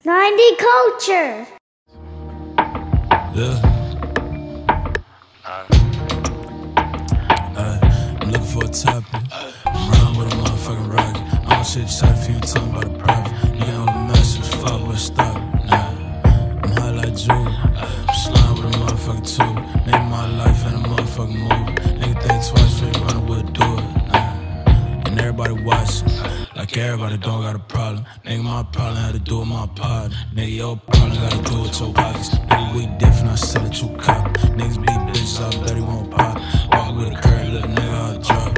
90 Culture. Yeah. I'm looking for a topic. I'm riding with a motherfucking rocket. I don't shit shot if you ain't talking about a profit. You got all the messages, fuck, but stop it. Nah. I'm high like Jewel. I'm slime with a motherfucking tube. Make my life in a motherfucking movie. Nigga think twice before you run away, do it. And everybody watching. Like everybody don't got a problem. Nigga, my problem had to do with my partner. Nigga, your problem gotta do with your pockets. Nigga, we different, I sell it, you cop. Niggas be bitches, I bet he won't pop. Walk with a curve, little nigga, I'll drop.